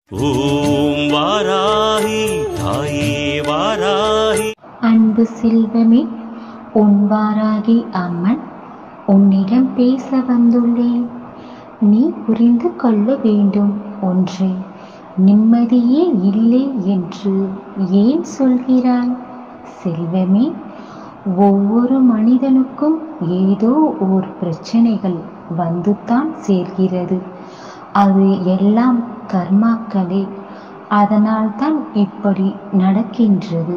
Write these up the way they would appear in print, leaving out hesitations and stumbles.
ஓம் வாராகி தாயே வாராகி. அன்பு செல்வமே, உன் வாராகி அம்மன் உன்னிடம் பேச வந்துள்ளேன். நீ புரிந்து கொள்ள வேண்டும் ஒன்றை, நிம்மதியே இல்லை என்று ஏன் சொல்கிறாய்? செல்வமே, ஒவ்வொரு மனிதனுக்கும் ஏதோ ஓர் பிரச்சனைகள் வந்துதான் சேர்கிறது. அது எல்லாம் கர்மாக்களே. அதனால்தான் இப்படி நடக்கின்றது.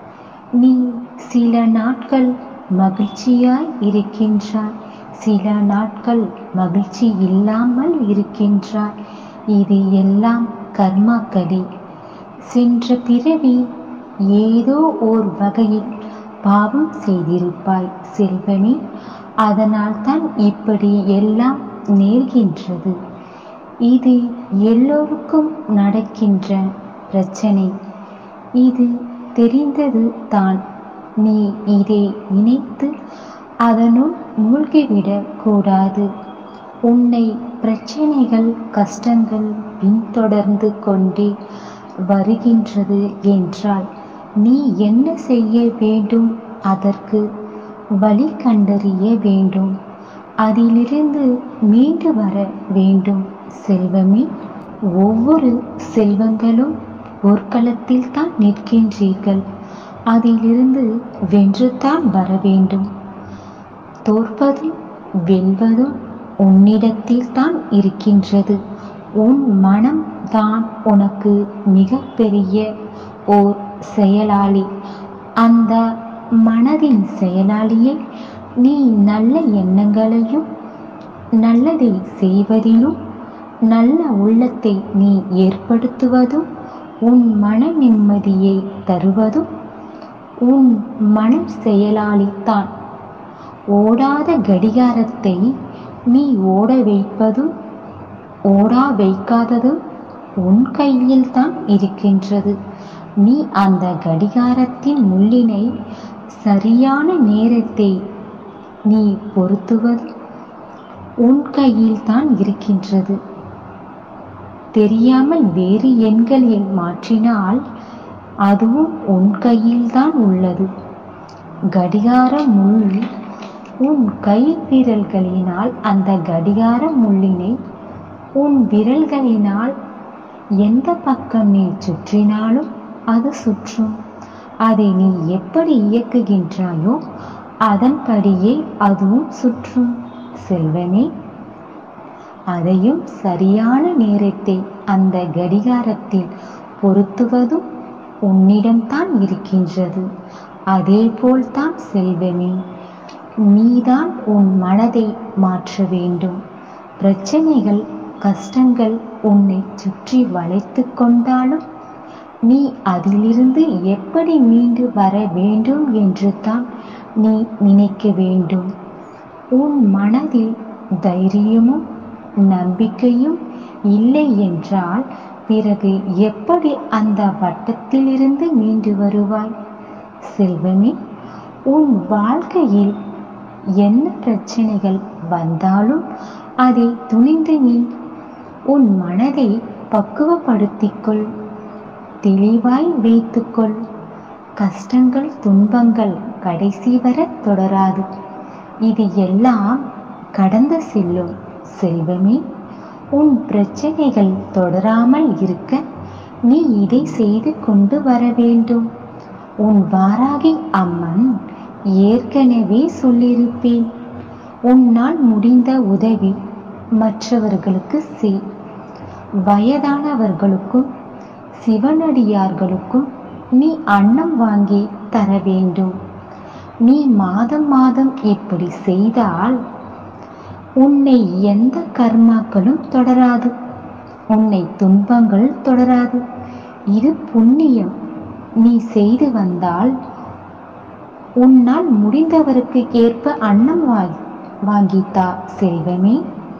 நீ சில நாட்கள் மகிழ்ச்சியாய் இருக்கின்றாய், சில நாட்கள் மகிழ்ச்சி இல்லாமல் இருக்கின்றாய். இது எல்லாம் கர்மாக்களே. சென்ற பிறவி ஏதோ ஓர் வகையில் பாவம் செய்திருப்பாய் செல்வமே. அதனால்தான் இப்படி எல்லாம் நேர்கின்றது. இது எல்லோருக்கும் நடக்கின்ற பிரச்சனை. இது தெரிந்தது தான். நீ இதை நினைத்து அதனுள் மூழ்கிவிடக் கூடாது. உன்னை பிரச்சனைகள் கஷ்டங்கள் பின்தொடர்ந்து கொண்டே வருகின்றது என்றால் நீ என்ன செய்ய வேண்டும்? அதற்கு வழி கண்டறிய வேண்டும். அதிலிருந்து மீண்டு வர வேண்டும் செல்வமே. ஒவ்வொரு செல்வங்களும் போர்க்களத்தில் தான் நிற்கின்றீர்கள். அதிலிருந்து வென்றுதான் வர வேண்டும். தோற்பதும் வெல்வதும் உன்னிடத்தில் தான் இருக்கின்றது. உன் மனம் தான் உனக்கு மிக பெரிய ஓர் செயலாளி. அந்த மனதின் செயலாளியை நீ நல்ல எண்ணங்களையும் நல்லதை செய்வதிலும் நல்ல உள்ளத்தை நீ ஏற்படுத்துவதும் உன் மன நிம்மதியை தருவதும் உன் மனம் செயலாளித்தான். ஓடாத கடிகாரத்தை நீ ஓட வைப்பதும் ஓடா வைக்காததும் உன் கையில் தான் இருக்கின்றது. நீ அந்த கடிகாரத்தின் முள்ளினை சரியான நேரத்தை நீ பொருத்துவது உன் கையில் தான் இருக்கின்றது. தெரியாமல் வேறு எண்களில் மாற்றினால் அதுவும் உன் கையில் தான் உள்ளது. கடிகார முள் உன் கை விரல்களினால் அந்த கடிகார முள்ளினை உன் விரல்களினால் எந்த பக்கம் நீ சுற்றினாலும் அது சுற்றும். அதை நீ எப்படி இயக்குகின்றாயோ அதன்படியே அதுவும் சுற்றும் செல்வமே. அதையும் சரியான நேரத்தை அந்த கடிகாரத்தில் பொருத்துவதும் உன்னிடம்தான் இருக்கின்றது. அதே போல்தான் செல்வமே, நீதான் உன் மனதை மாற்ற வேண்டும். பிரச்சனைகள் கஷ்டங்கள் உன்னை சுற்றி வளைத்து கொண்டாலும் நீ அதிலிருந்து எப்படி மீண்டு வர வேண்டும் என்று தான் நீ நினைக்க வேண்டும். உன் மனதில் தைரியமும் நம்பிக்கையும் இல்லை என்றால் பிறகு எப்படி அந்த வட்டத்திலிருந்து மீண்டு வருவாய்? செல்வமே, உன் வாழ்க்கையில் என்ன பிரச்சனைகள் வந்தாலும் அதை துணிந்து நீ உன் மனதை பக்குவப்படுத்திக்கொள், தெளிவாய் வைத்துக்கொள். கஷ்டங்கள் துன்பங்கள் கடைசி வர தொடராது. இது எல்லாம் கடந்து செல்லும் செல்வமே. உன் பிரச்சனைகள் தொடராமல் இருக்க நீ இதை செய்து கொண்டு வர வேண்டும். உன் வாராகி அம்மன் ஏற்கனவே சொல்லியிருப்பேன். உன்னால் முடிந்த உதவி மற்றவர்களுக்கு செய். வயதானவர்களுக்கும் சிவனடியார்களுக்கும் நீ அன்னம் வாங்கி தர வேண்டும். நீ மாதம் மாதம் இப்படி செய்தால் உன்னை எந்த கர்மாக்களும் தொடராது, உன்னை துன்பங்கள் தொடராது. இது புண்ணியம். நீ செய்து வந்தால் உன்னால் முடிந்தவருக்கு ஏற்ப அன்னம் வாங்கித்தா செல்வமே.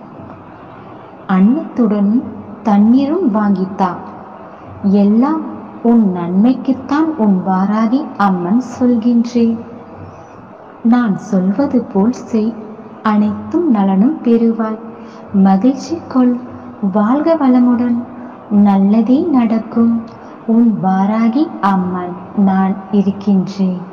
அன்னத்துடன் தண்ணீரும் வாங்கித்தா. எல்லாம் உன் நன்மைக்குத்தான் உன் வாராகி அம்மன் சொல்கின்றேன். நான் சொல்வது போல் செய், அனைத்தும் நலனும் பெறுவாய். மகிழ்ச்சி கொள். வாழ்க வளமுடன். நல்லதே நடக்கும். உன் வாராகி அம்மன் நான் இருக்கின்றேன்.